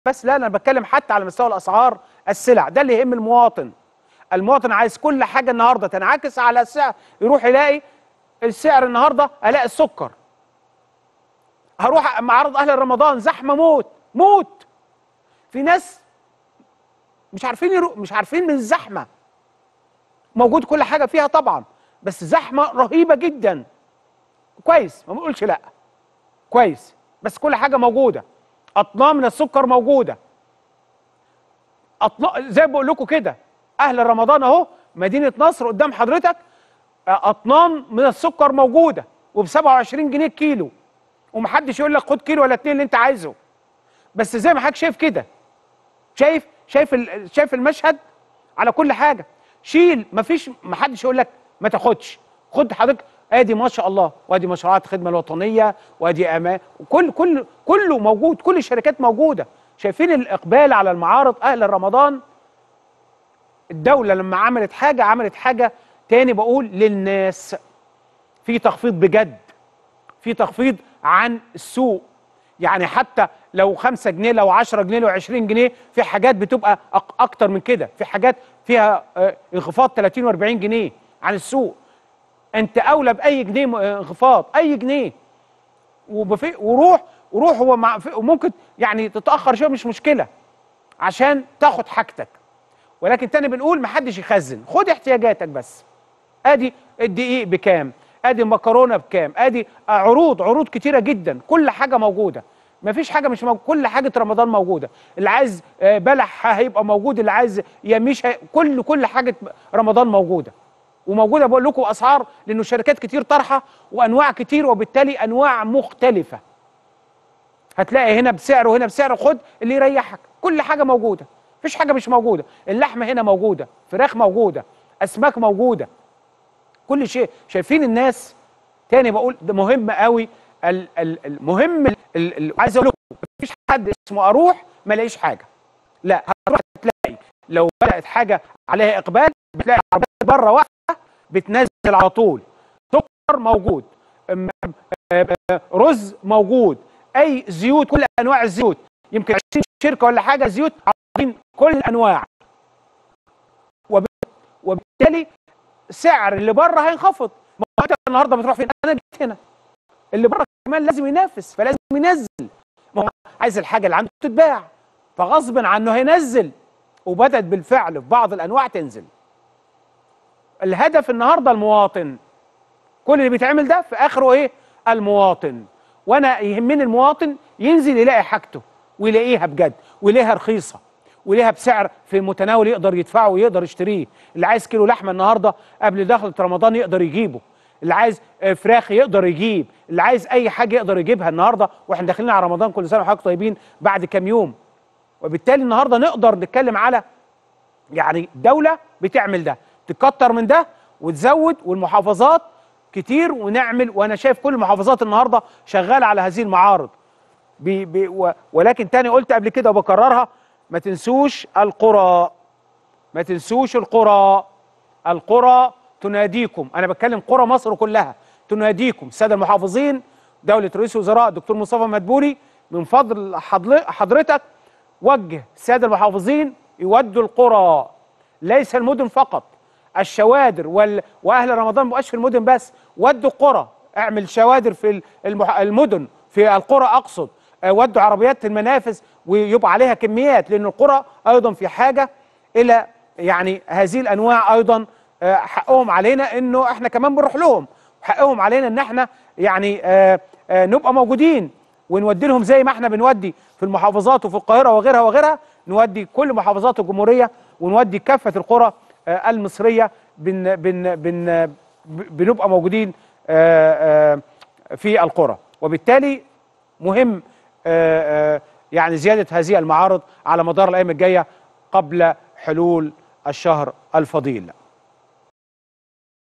بس لا، انا بتكلم حتى على مستوى الاسعار السلع، ده اللي يهم المواطن. المواطن عايز كل حاجه النهارده تنعكس على السعر، يروح يلاقي السعر النهارده، الاقي السكر، هروح معرض اهل رمضان زحمه موت موت، في ناس مش عارفين مش عارفين من الزحمه، موجود كل حاجه فيها طبعا، بس زحمه رهيبه جدا. كويس، ما بنقولش لا، كويس، بس كل حاجه موجوده، اطنان من السكر موجوده، زي ما بقول لكم كده، اهل رمضان اهو، مدينه نصر قدام حضرتك، اطنان من السكر موجوده وب 27 جنيه الكيلو، ومحدش يقول لك خد كيلو ولا اتنين اللي انت عايزه، بس زي ما حضرتك شايف كده، شايف المشهد على كل حاجه، شيل، محدش يقول لك ما تاخدش، خد حضرتك، ادي ما شاء الله، وادي مشروعات الخدمه الوطنيه، وادي امان، كله موجود، كل الشركات موجوده. شايفين الاقبال على المعارض اهل رمضان. الدوله لما عملت حاجه تاني، بقول للناس، في تخفيض بجد، في تخفيض عن السوق، يعني حتى لو 5 جنيه، لو 10 جنيه، لو 20 جنيه، في حاجات بتبقى اكتر من كده، في حاجات فيها انخفاض 30 و40 جنيه عن السوق. انت اولى باي جنيه انخفاض، اي جنيه، وروح هو وممكن يعني تتاخر شويه مش مشكله عشان تاخد حاجتك، ولكن تاني بنقول محدش يخزن، خد احتياجاتك بس. ادي الدقيق بكام، ادي المكرونه بكام، ادي عروض كتيره جدا، كل حاجه موجوده، مفيش حاجه مش موجوده، كل حاجه رمضان موجوده، اللي عايز بلح هيبقى موجود، اللي عايز يميش كل حاجه رمضان موجوده، وموجوده بقول لكم اسعار، لانه شركات كتير طرحه وانواع كتير، وبالتالي انواع مختلفه، هتلاقي هنا بسعر وهنا بسعر، خد اللي يريحك، كل حاجه موجوده، مفيش حاجه مش موجوده، اللحمه هنا موجوده، فراخ موجوده، اسماك موجوده، كل شيء. شايفين الناس، تاني بقول ده مهم قوي، المهم عايز اقول لكم، مفيش حد اسمه اروح ما الاقيش حاجه، لا، هتروح تلاقي، لو بدات حاجه عليها اقبال بتلاقي عربيات بره واقفه بتنزل على طول، سكر موجود، رز موجود، اي زيوت، كل انواع الزيوت، يمكن 20 شركه ولا حاجه زيوت عارضين كل الانواع، وبالتالي سعر اللي بره هينخفض. ما هو انت النهارده بتروح فين؟ انا جيت هنا، اللي بره كمان لازم ينافس، فلازم ينزل، ما هو عايز الحاجه اللي عنده تتباع، فغصب عنه هينزل، وبدات بالفعل في بعض الانواع تنزل. الهدف النهارده المواطن، كل اللي بيتعمل ده في اخره ايه؟ المواطن. وانا يهمني المواطن ينزل يلاقي حاجته، ويلاقيها بجد، ويلاقيها رخيصه، ويلاقيها بسعر في متناول يقدر يدفعه ويقدر يشتريه. اللي عايز كيلو لحمه النهارده قبل دخلة رمضان يقدر يجيبه، اللي عايز فراخ يقدر يجيب، اللي عايز اي حاجه يقدر يجيبها النهارده، واحنا داخلين على رمضان، كل سنه وحضراتكم طيبين بعد كام يوم. وبالتالي النهارده نقدر نتكلم على يعني دوله بتعمل ده، تكتر من ده وتزود، والمحافظات كتير ونعمل، وانا شايف كل المحافظات النهارده شغاله على هذه المعارض. ولكن تاني قلت قبل كده وبكررها، ما تنسوش القرى، ما تنسوش القرى، القرى تناديكم، انا بتكلم قرى مصر كلها تناديكم، الساده المحافظين، دوله رئيس الوزراء الدكتور مصطفى مدبولي، من فضل حضرتك وجه الساده المحافظين يودوا القرى، ليس المدن فقط، الشوادر واهل رمضان ما بقاش في المدن بس، ودوا القرى، اعمل شوادر في المدن، في القرى اقصد، ودوا عربيات المنافذ ويبقى عليها كميات، لان القرى ايضا في حاجه الى يعني هذه الانواع، ايضا حقهم علينا انه احنا كمان بنروح لهم، وحقهم علينا ان احنا يعني نبقى موجودين ونودي لهم زي ما احنا بنودي في المحافظات وفي القاهره وغيرها وغيرها، نودي كل محافظات الجمهوريه، ونودي كافه القرى المصريه، بنبقى موجودين في القرى. وبالتالي مهم يعني زياده هذه المعارض على مدار الايام الجايه قبل حلول الشهر الفضيل.